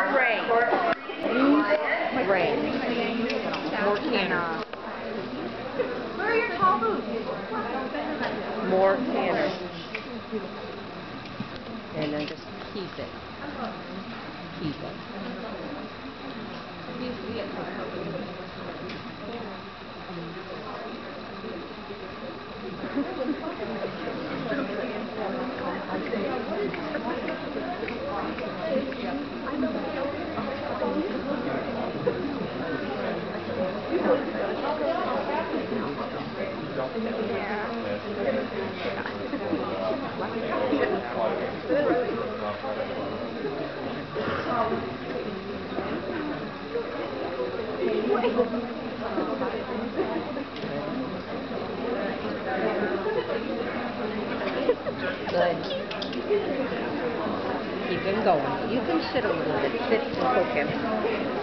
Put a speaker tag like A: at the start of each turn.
A: Rain. Rain. More canners.
B: Where are your tall boots?
A: More canners. And then just keep it. Keep it. Good. Keep him going. You can sit a little bit. Sit and poke him.